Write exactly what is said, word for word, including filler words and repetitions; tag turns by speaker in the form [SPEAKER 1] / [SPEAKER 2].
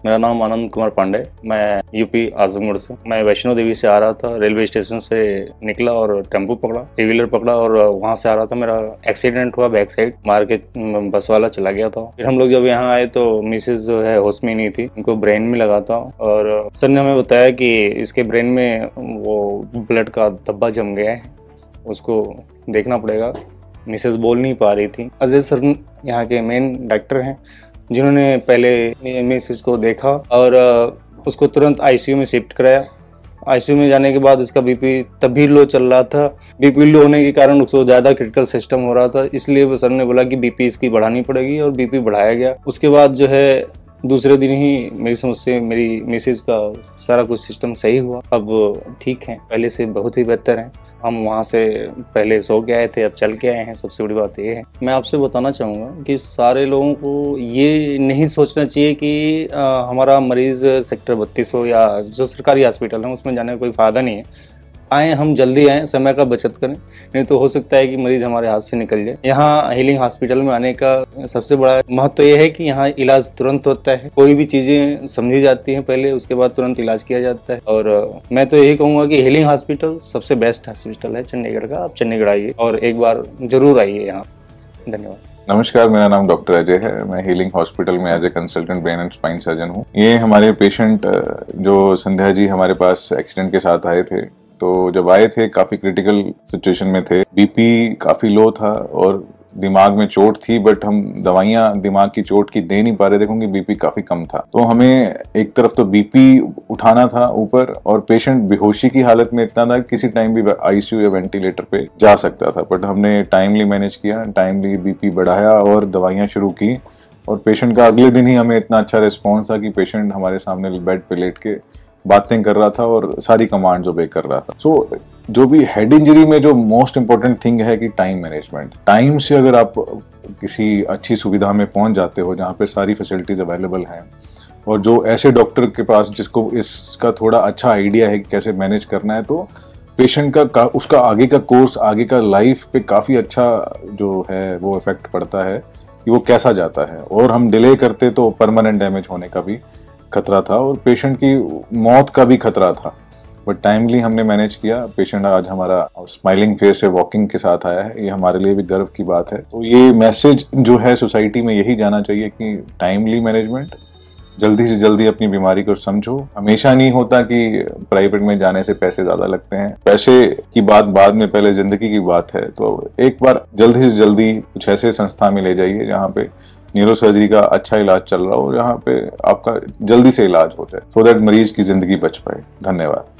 [SPEAKER 1] मेरा नाम आनंद कुमार पांडे, मैं यूपी आजमगढ़ से। मैं वैष्णो देवी से आ रहा था, रेलवे स्टेशन से निकला और टेम्पो पकड़ा, थ्री व्हीलर पकड़ा और वहां से आ रहा था। मेरा एक्सीडेंट हुआ, बैक साइड मार के बस वाला चला गया था। फिर हम लोग जब यहाँ आए तो मिसेज जो है होश में नहीं थी, उनको ब्रेन में लगा था और सर ने हमें बताया कि इसके ब्रेन में वो ब्लड का धब्बा जम गया है, उसको देखना पड़ेगा। मिसेज बोल नहीं पा रही थी। अजय सर यहाँ के मेन डॉक्टर हैं, जिन्होंने पहले मिसेज को देखा और उसको तुरंत आईसीयू में शिफ्ट कराया। आईसीयू में जाने के बाद उसका बीपी तभी लो चल रहा था। बीपी लो होने के कारण उसको ज़्यादा क्रिटिकल सिस्टम हो रहा था, इसलिए सर ने बोला कि बीपी इसकी बढ़ानी पड़ेगी और बीपी बढ़ाया गया। उसके बाद जो है दूसरे दिन ही मेरी समझ से मेरी मिसेज का सारा कुछ सिस्टम सही हुआ, अब ठीक है, पहले से बहुत ही बेहतर है। हम वहाँ से पहले सो के आए थे, अब चल के आए हैं। सबसे बड़ी बात ये है। मैं आपसे बताना चाहूँगा कि सारे लोगों को ये नहीं सोचना चाहिए कि आ, हमारा मरीज़ सेक्टर बत्तीस हो या जो सरकारी हॉस्पिटल है उसमें जाने का कोई फ़ायदा नहीं है। आए हम जल्दी आएँ, समय का बचत करें, नहीं तो हो सकता है कि मरीज़ हमारे हाथ से निकल जाए। यहाँ हीलिंग हॉस्पिटल में आने का सबसे बड़ा महत्व ये है कि यहाँ इलाज तुरंत होता है। कोई भी चीज़ें समझी जाती हैं पहले, उसके बाद तुरंत इलाज किया जाता है। और मैं तो यही कहूँगा कि हीलिंग हॉस्पिटल सबसे बेस्ट हॉस्पिटल है चंडीगढ़ का। आप चंडीगढ़ आइए और एक बार जरूर आइए यहाँ। धन्यवाद।
[SPEAKER 2] नमस्कार, मेरा नाम डॉक्टर अजय है। मैं हीलिंग हॉस्पिटल में as a consultant brain and spine surgeon हूँ। ये हमारे पेशेंट जो संध्या जी हमारे पास एक्सीडेंट के साथ आए थे, तो जब आए थे काफी क्रिटिकल सिचुएशन में थे। बीपी काफी लो था और दिमाग में चोट थी, बट हम दवाइयां दिमाग की चोट की दे नहीं पा रहे थे क्योंकि बीपी काफी कम था। तो हमें एक तरफ तो बीपी उठाना था ऊपर, और पेशेंट बेहोशी की हालत में इतना था किसी टाइम भी आईसीयू या वेंटिलेटर पे जा सकता था। बट हमने टाइमली मैनेज किया, टाइमली बीपी बढ़ाया और दवाइयां शुरू की, और पेशेंट का अगले दिन ही हमें इतना अच्छा रिस्पॉन्स था कि पेशेंट हमारे सामने बेड पे लेट के बातें कर रहा था और सारी कमांड्स ओबे कर रहा था। सो so, जो भी हेड इंजरी में जो मोस्ट इंपॉर्टेंट थिंग है कि टाइम मैनेजमेंट। टाइम से अगर आप किसी अच्छी सुविधा में पहुंच जाते हो जहां पे सारी फैसिलिटीज अवेलेबल हैं, और जो ऐसे डॉक्टर के पास जिसको इसका थोड़ा अच्छा आइडिया है कि कैसे मैनेज करना है, तो पेशेंट का, का उसका आगे का कोर्स, आगे का लाइफ पे काफ़ी अच्छा जो है वो इफेक्ट पड़ता है कि वो कैसा जाता है। और हम डिले करते तो परमानेंट डैमेज होने का भी खतरा था और पेशेंट की मौत का भी खतरा था। बट टाइमली हमने मैनेज किया। पेशेंट आज हमारा स्माइलिंग फेस से वॉकिंग के साथ आया है, ये हमारे लिए भी गर्व की बात है। तो ये मैसेज जो है सोसाइटी में यही जाना चाहिए कि टाइमली मैनेजमेंट, जल्दी से जल्दी अपनी बीमारी को समझो। हमेशा नहीं होता कि प्राइवेट में जाने से पैसे ज्यादा लगते हैं, पैसे की बात बाद में, पहले जिंदगी की बात है। तो एक बार जल्दी से जल्दी कुछ ऐसे संस्था में ले जाइए जहाँ पे न्यूरो सर्जरी का अच्छा इलाज चल रहा हो, जहाँ पे आपका जल्दी से इलाज हो जाए, सो दैट मरीज की जिंदगी बच पाए। धन्यवाद।